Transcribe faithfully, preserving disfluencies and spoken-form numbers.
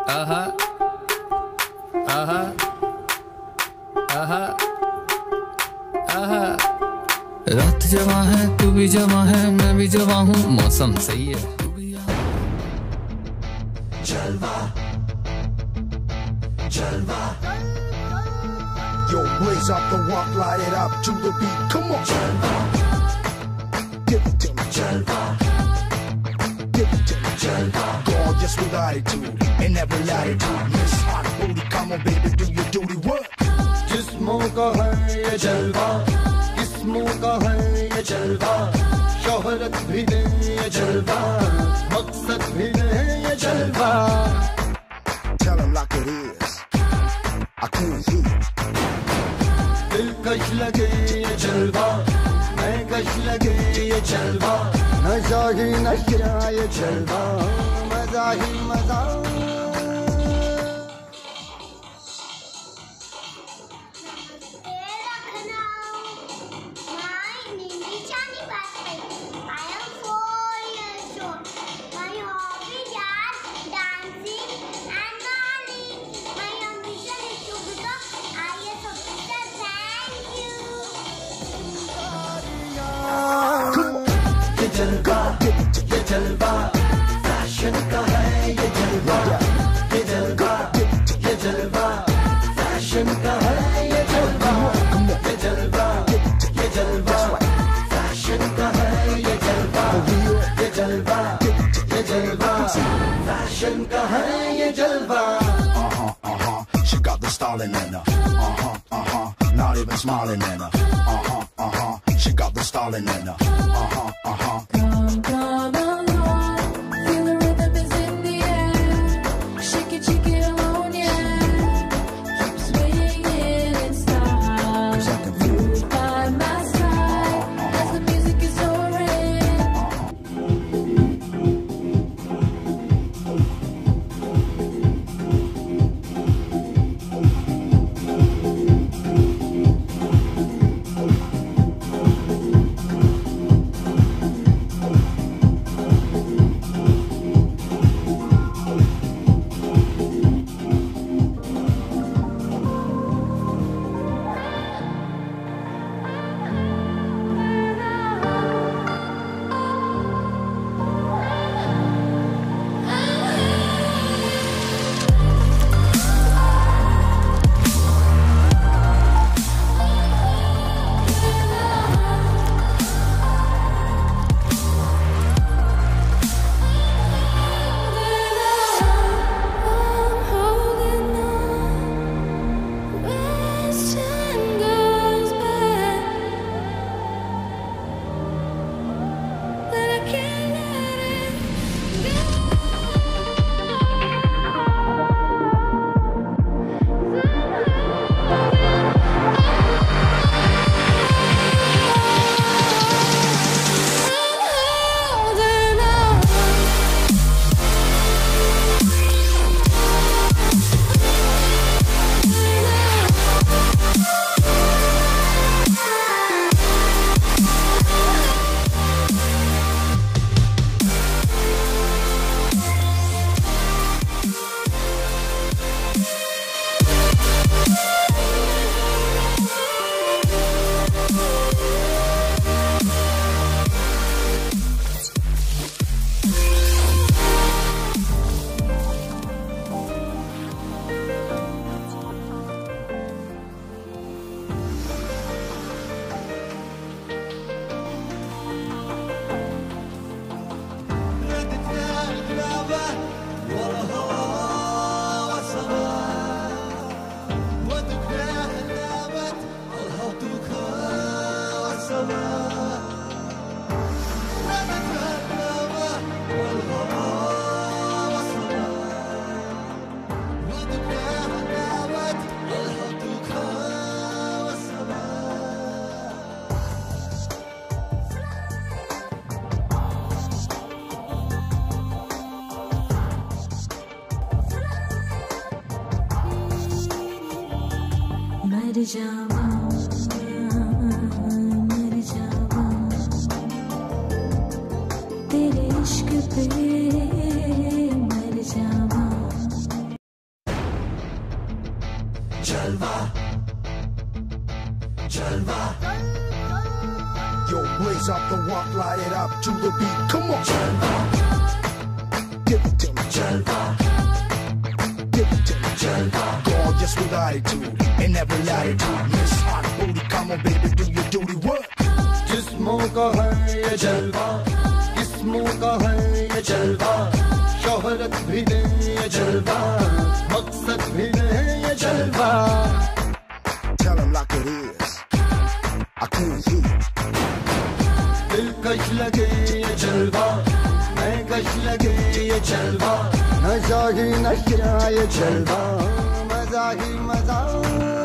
आहा आहा आहा आहा। रात जवां है तू भी जवां है मैं भी जवां हूँ, मौसम सही है तू भी आ। जलवा जलवा Yo, blaze up the walk, light it up to the beat. Come on, Jalva. Give it to me, Jalva. Give it to me, Jalva. Gorgeous with attitude in every latitude. Miss Hot Booty, come on, baby, do your duty work. जिस्मों का है ये जलवा, किस्मों का है ये जलवा, शोहरत भी दे ये जलवा, मकसद भी दे ये जलवा. Tell him like it is. I can't hear. दिलकश लगे ये जलवा, मैं कश लगे ये जलवा, नशा ही नशा ये जलवा, मजा ही मजा. जलवा ये जलवा फैशन का है ये जलवा, ये जलवा ये जलवा फैशन का है ये जलवा, ये जलवा ये जलवा फैशन का है ये जलवा, ये जलवा ये जलवा फैशन का है ये जलवा. Uh-huh, uh-huh, she got the styling in her. Uh-huh, uh-huh, not even smiling in her. Uh-huh, uh-huh, she got the styling in her. Uh-huh, uh-huh. Come, come along, feel the rhythm is in the air. Shake it, shake it alone, yeah. Keep swinging in style. Move by my side as the music is soaring. मर जावा मर जावा तेरे इश्क पे जलवा Yo, blaze up the walk, light it up to the beat. Come on, जलवा give it to me, जलवा give it to me. जलवा Gorgeous with attitude and every latitude. Miss hot booty, come on, baby, do your duty. What? जिस्मों का है ये जलवा किस्मों का है ये जलवा शोहरत भी दे ये जलवा मकसद भी दे ये जलवा Tell him like it is. I can't hear. दिलकश लगे ये जलवा मैं कश लगे ये जलवा नशा ही नशा ये जलवा मजा ही मजा